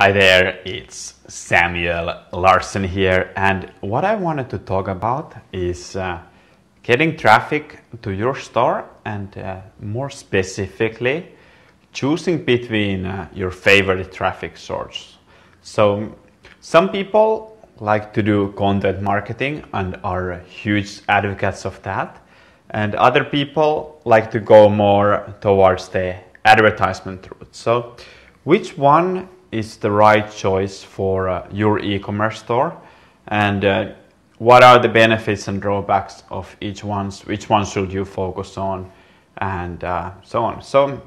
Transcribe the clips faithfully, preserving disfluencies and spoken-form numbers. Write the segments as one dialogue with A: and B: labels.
A: Hi there, it's Samuel Larson here, and what I wanted to talk about is uh, getting traffic to your store and uh, more specifically choosing between uh, your favorite traffic source. So some people like to do content marketing and are huge advocates of that, and other people like to go more towards the advertisement route. So which one is the right choice for uh, your e-commerce store, and uh, what are the benefits and drawbacks of each one? Which one should you focus on, and uh, so on. So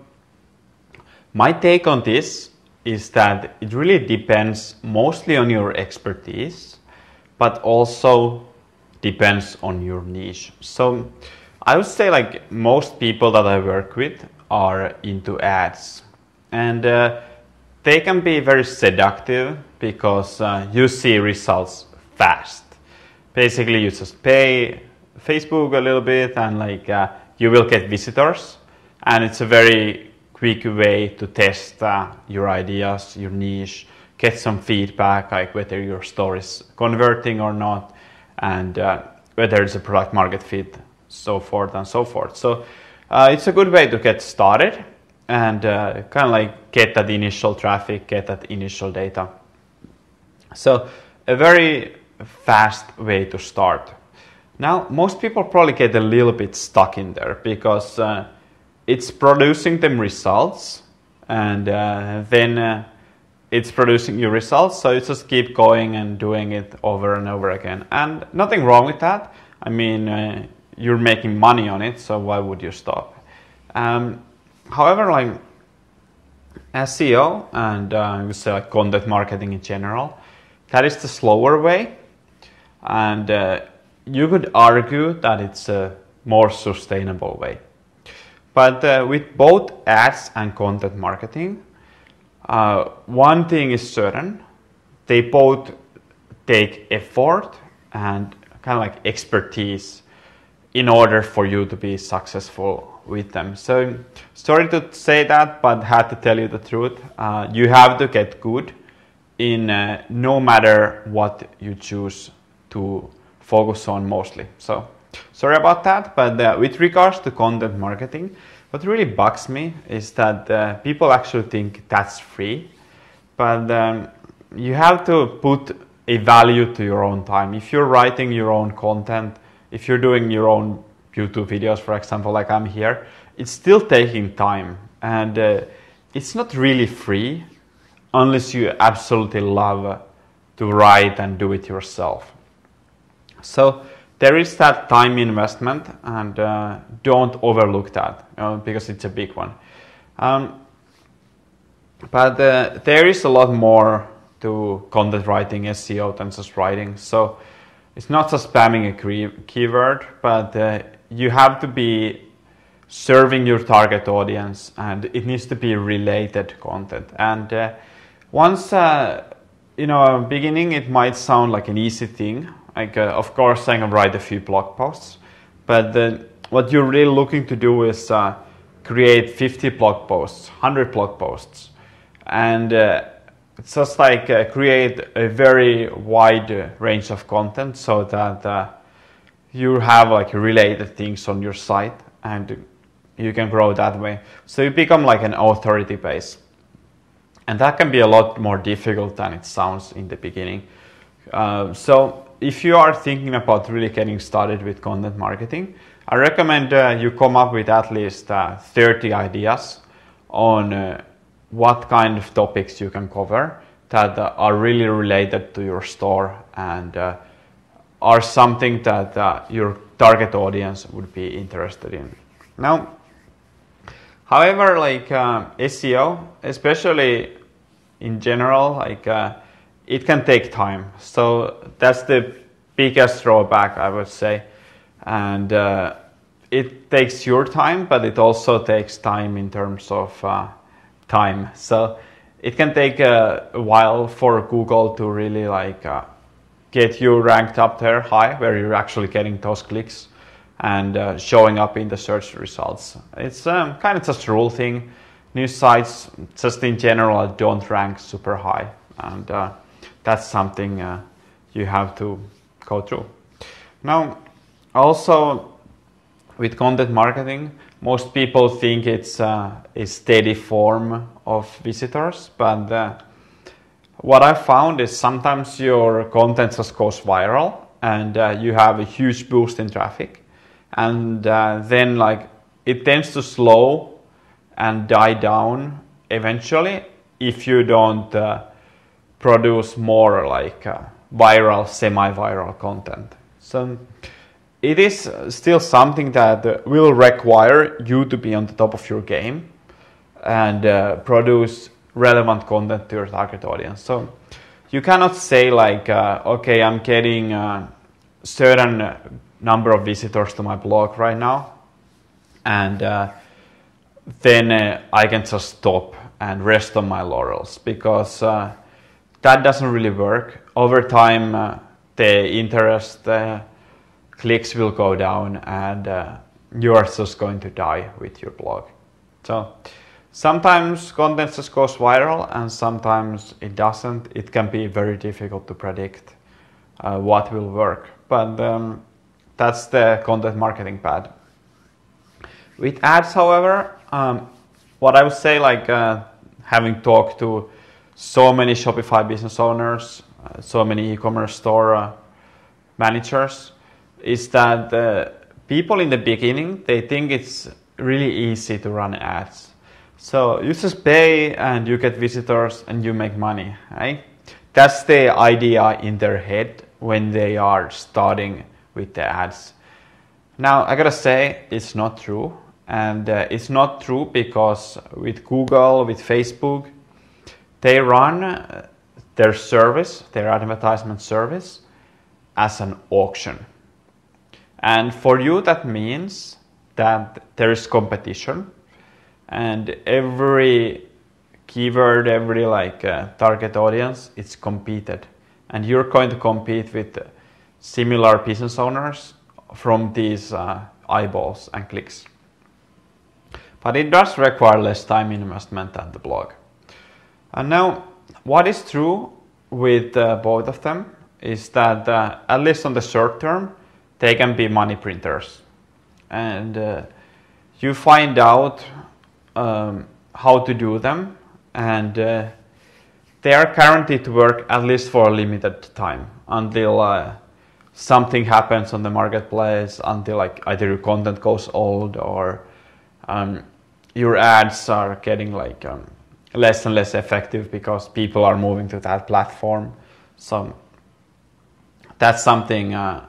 A: my take on this is that it really depends mostly on your expertise, but also depends on your niche. So I would say like most people that I work with are into ads, and uh, they can be very seductive because uh, you see results fast. Basically, you just pay Facebook a little bit and like uh, you will get visitors, and it's a very quick way to test uh, your ideas, your niche, get some feedback, like whether your store is converting or not, and uh, whether it's a product market fit, so forth and so forth. So uh, it's a good way to get started and uh, kind of like get that initial traffic, get that initial data. So a very fast way to start. Now, most people probably get a little bit stuck in there because uh, it's producing them results, and uh, then uh, it's producing you results, so you just keep going and doing it over and over again. And nothing wrong with that. I mean, uh, you're making money on it, so why would you stop? Um, However, like S E O and uh, I would say like content marketing in general, that is the slower way, and uh, you could argue that it's a more sustainable way. But uh, with both ads and content marketing, uh, one thing is certain: they both take effort and kind of like expertise in order for you to be successful with them. So sorry to say that, but had to tell you the truth. Uh, you have to get good in uh, no matter what you choose to focus on mostly. So sorry about that, but uh, with regards to content marketing, what really bugs me is that uh, people actually think that's free, but um, you have to put a value to your own time. If you're writing your own content, if you're doing your own YouTube videos, for example, like I'm here, it's still taking time, and uh, it's not really free unless you absolutely love to write and do it yourself. So there is that time investment, and uh, don't overlook that, you know, because it's a big one. Um, but uh, there is a lot more to content writing, S E O, than just writing. So it's not just spamming a keyword, but uh, you have to be serving your target audience, and it needs to be related content. And uh, once, uh, you know, beginning, it might sound like an easy thing. Like, uh, of course, I can write a few blog posts, but uh, what you're really looking to do is uh, create fifty blog posts, one hundred blog posts, and uh, it's just like uh, create a very wide uh, range of content so that uh, you have like related things on your site, and you can grow that way. So you become like an authority base, and that can be a lot more difficult than it sounds in the beginning. Uh, so if you are thinking about really getting started with content marketing, I recommend uh, you come up with at least uh, thirty ideas on uh, what kind of topics you can cover that uh, are really related to your store and uh, are something that uh, your target audience would be interested in. Now, however, like uh, S E O, especially in general, like uh, it can take time. So that's the biggest drawback, I would say. And uh, it takes your time, but it also takes time in terms of uh, time. So it can take a, a while for Google to really like uh, get you ranked up there high, where you're actually getting those clicks and uh, showing up in the search results. It's um, kind of just a rule thing. News sites, just in general, don't rank super high. and uh, that's something uh, you have to go through. Now, also with content marketing, most people think it's uh, a steady form of visitors, but uh, what I found is sometimes your content just goes viral and uh, you have a huge boost in traffic, and uh, then like it tends to slow and die down eventually if you don't uh, produce more like uh, viral, semi-viral content. So it is still something that will require you to be on the top of your game and uh, produce relevant content to your target audience. So you cannot say like, uh, okay, I'm getting a certain number of visitors to my blog right now, and uh, then uh, I can just stop and rest on my laurels, because uh, that doesn't really work. Over time, uh, the interest uh, clicks will go down, and uh, you are just going to die with your blog. So sometimes content just goes viral and sometimes it doesn't. It can be very difficult to predict uh, what will work, but um, that's the content marketing path. With ads, however, um, what I would say, like uh, having talked to so many Shopify business owners, uh, so many e-commerce store uh, managers, is that uh, people in the beginning, they think it's really easy to run ads. So you just pay and you get visitors and you make money, right? That's the idea in their head when they are starting with the ads. Now, I gotta say, it's not true. And uh, it's not true because with Google, with Facebook, they run their service, their advertisement service, as an auction. And for you, that means that there is competition, and every keyword, every like uh, target audience, it's competed. And you're going to compete with similar business owners from these uh, eyeballs and clicks. But it does require less time investment than the blog. And now, what is true with uh, both of them is that, uh, at least on the short term, they can be money printers. And uh, you find out um, how to do them, and uh, they are guaranteed to work at least for a limited time until uh, something happens on the marketplace, until like either your content goes old or um, your ads are getting like um, less and less effective because people are moving to that platform. So that's something uh,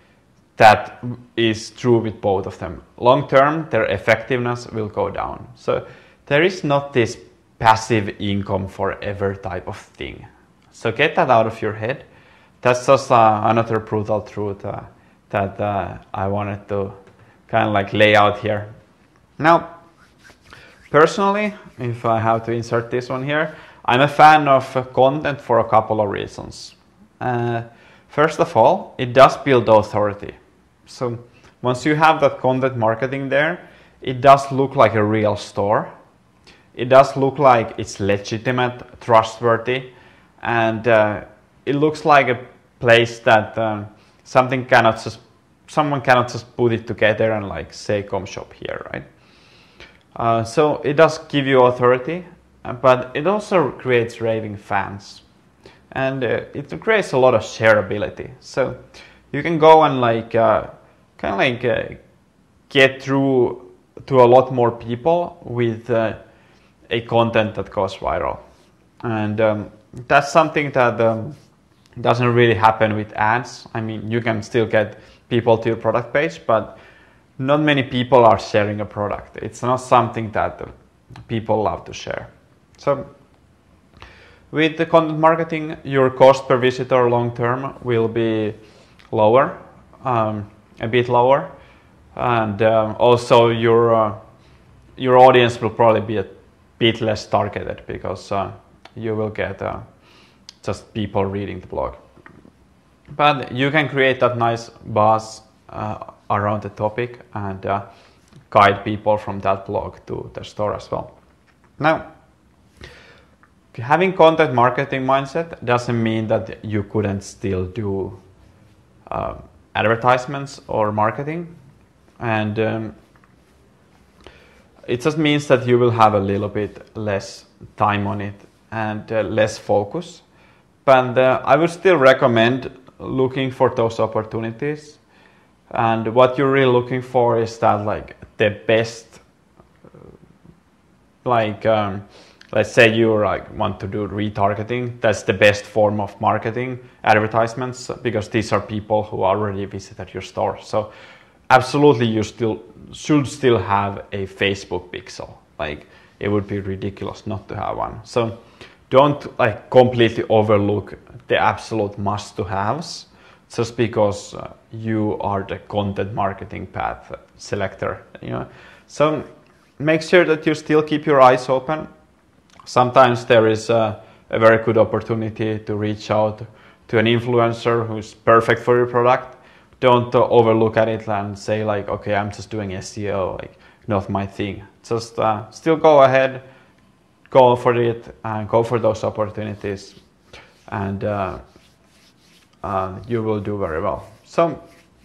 A: that is true with both of them. Long term, their effectiveness will go down. So there is not this passive income forever type of thing. So get that out of your head. That's just uh, another brutal truth uh, that uh, I wanted to kind of like lay out here. Now, personally, if I have to insert this one here, I'm a fan of uh, content for a couple of reasons. Uh, first of all, it does build authority. So once you have that content marketing there, it does look like a real store. It does look like it's legitimate, trustworthy, and uh, it looks like a place that um, something cannot just, someone cannot just put it together and like say, come shop here, right? Uh, so it does give you authority, but it also creates raving fans, and uh, it creates a lot of shareability. So you can go and like uh, kind of like uh, get through to a lot more people with uh, a content that goes viral, and um, that's something that um, doesn't really happen with ads. I mean, you can still get people to your product page, but not many people are sharing a product. It's not something that uh, people love to share. So with the content marketing, your cost per visitor long term will be lower, um, a bit lower, and um, also your uh, your audience will probably be a bit less targeted, because uh, you will get uh, just people reading the blog. But you can create that nice buzz uh, around the topic and uh, guide people from that blog to the store as well. Now, having content marketing mindset doesn't mean that you couldn't still do uh, advertisements or marketing, and um, it just means that you will have a little bit less time on it and uh, less focus. But uh, I would still recommend looking for those opportunities. And what you're really looking for is that, like, the best, like, um, let's say you like want to do retargeting. That's the best form of marketing, advertisements, because these are people who already visited your store. So absolutely, you still should still have a Facebook pixel. Like, it would be ridiculous not to have one. So don't like completely overlook the absolute must-to-haves just because uh, you are the content marketing path selector. You know, so make sure that you still keep your eyes open. Sometimes there is a, a very good opportunity to reach out to an influencer who's perfect for your product. Don't uh, overlook at it and say like, okay, I'm just doing S E O, like not my thing. Just uh, still go ahead, go for it, and go for those opportunities, and uh, uh, you will do very well. So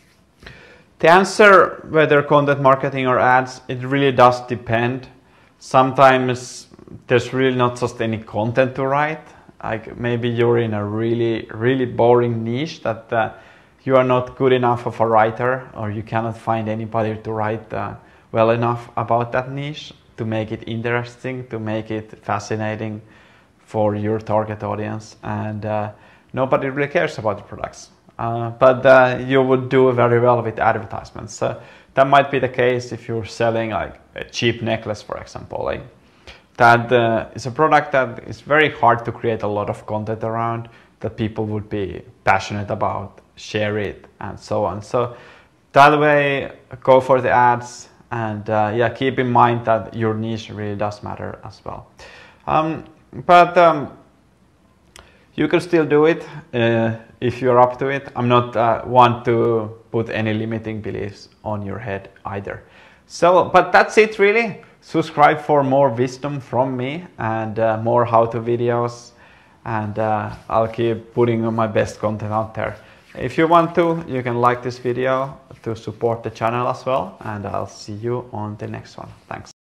A: the answer whether content marketing or ads, it really does depend. Sometimes there's really not just any content to write. Like maybe you're in a really, really boring niche that uh, you are not good enough of a writer, or you cannot find anybody to write uh, well enough about that niche to make it interesting, to make it fascinating for your target audience, and uh, nobody really cares about the products. Uh, but uh, you would do very well with advertisements. Uh, that might be the case if you're selling like a cheap necklace, for example. Like, that uh, is a product that is very hard to create a lot of content around, that people would be passionate about, share it, and so on. So that way, go for the ads, and uh, yeah, keep in mind that your niche really does matter as well. Um, but um, you can still do it uh, if you're up to it. I'm not uh, one to put any limiting beliefs on your head either. So, but that's it really. Subscribe for more wisdom from me and uh, more how-to videos, and uh, I'll keep putting my best content out there. If you want to, you can like this video to support the channel as well, and I'll see you on the next one. Thanks.